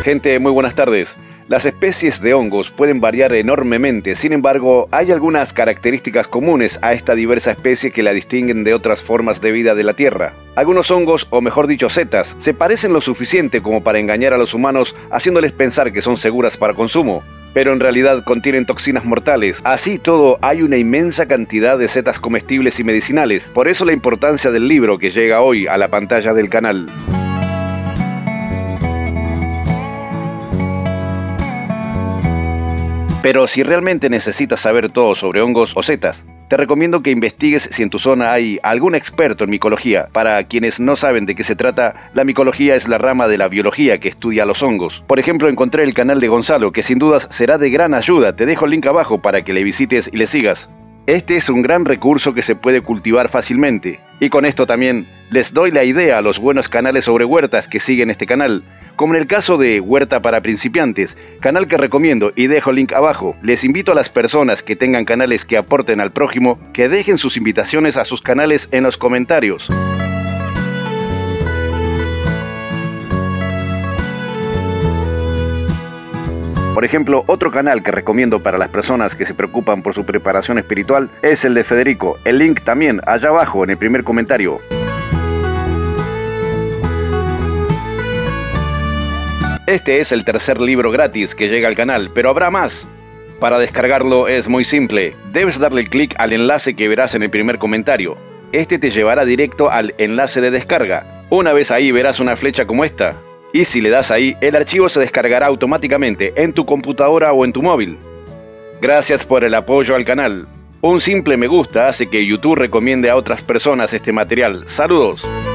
Gente, muy buenas tardes. Las especies de hongos pueden variar enormemente, sin embargo, hay algunas características comunes a esta diversa especie que la distinguen de otras formas de vida de la Tierra. Algunos hongos, o mejor dicho setas, se parecen lo suficiente como para engañar a los humanos, haciéndoles pensar que son seguras para consumo, pero en realidad contienen toxinas mortales. Así todo, hay una inmensa cantidad de setas comestibles y medicinales. Por eso la importancia del libro que llega hoy a la pantalla del canal. Pero si realmente necesitas saber todo sobre hongos o setas, te recomiendo que investigues si en tu zona hay algún experto en micología. Para quienes no saben de qué se trata, la micología es la rama de la biología que estudia los hongos. Por ejemplo, encontré el canal de Gonzalo, que sin dudas será de gran ayuda. Te dejo el link abajo para que le visites y le sigas. Este es un gran recurso que se puede cultivar fácilmente. Y con esto también les doy la idea a los buenos canales sobre huertas que siguen este canal, como en el caso de Huerta para Principiantes, canal que recomiendo y dejo el link abajo. Les invito a las personas que tengan canales que aporten al prójimo, que dejen sus invitaciones a sus canales en los comentarios. Por ejemplo, otro canal que recomiendo para las personas que se preocupan por su preparación espiritual es el de Federico. El link también allá abajo en el primer comentario. Este es el tercer libro gratis que llega al canal, pero habrá más. Para descargarlo es muy simple. Debes darle clic al enlace que verás en el primer comentario. Este te llevará directo al enlace de descarga. Una vez ahí verás una flecha como esta. Y si le das ahí, el archivo se descargará automáticamente en tu computadora o en tu móvil. Gracias por el apoyo al canal. Un simple me gusta hace que YouTube recomiende a otras personas este material. ¡Saludos!